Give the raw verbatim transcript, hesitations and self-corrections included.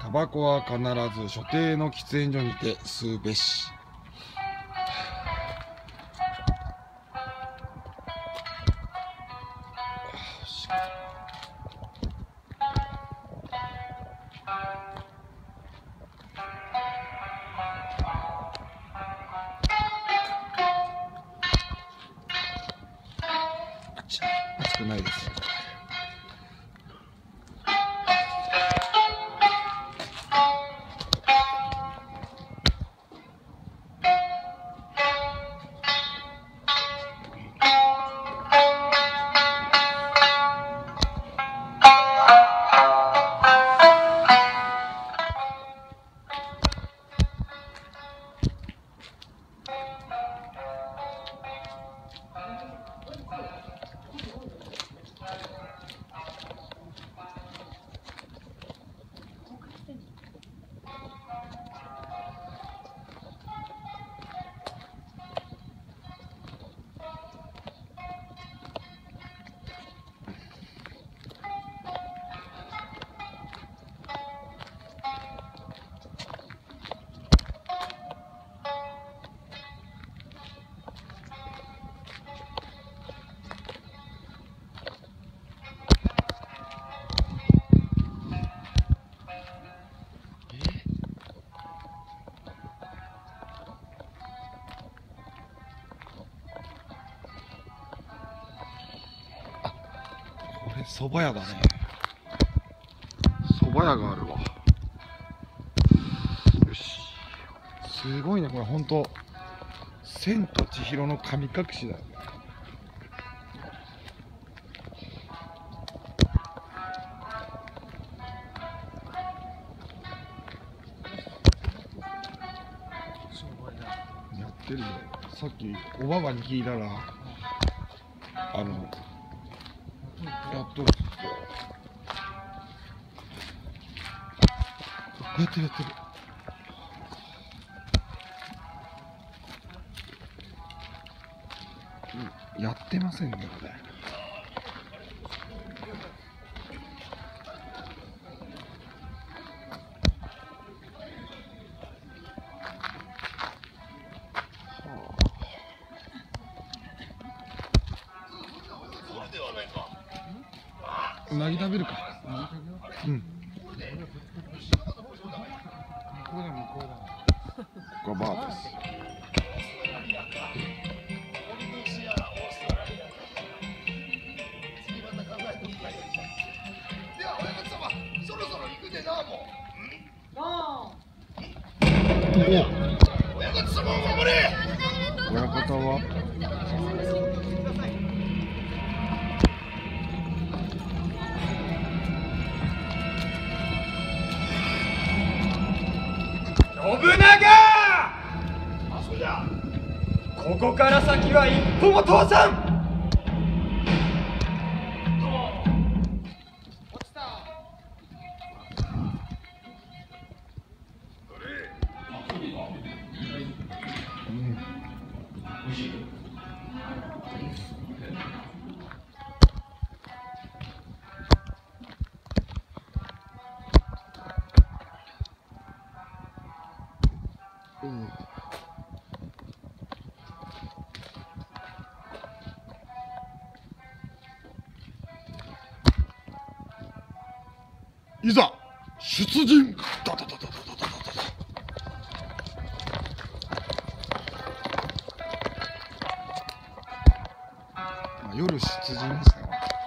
タバコは必ず所定の喫煙所にて吸うべし。熱くないですね。蕎麦屋だね。蕎麦屋があるわ。よし。すごいね、これほんと千と千尋の神隠しだよね。やってるよ。さっきおばばに聞いたら、あのやっとるっつって。こうやってやってる。うん、やってませんね、これ。うなぎ食べるか。うん。向こうだ向こうだ。ここはバーです。 では親方様、そろそろ行くでなもう。親方様を守れ。 親方は。 信長！ あ、そうじゃ。 ここから先は一歩も通さん。 落ちた。 うん。いざ出陣。ダダダダダダダダ。まあ、夜出陣ですね。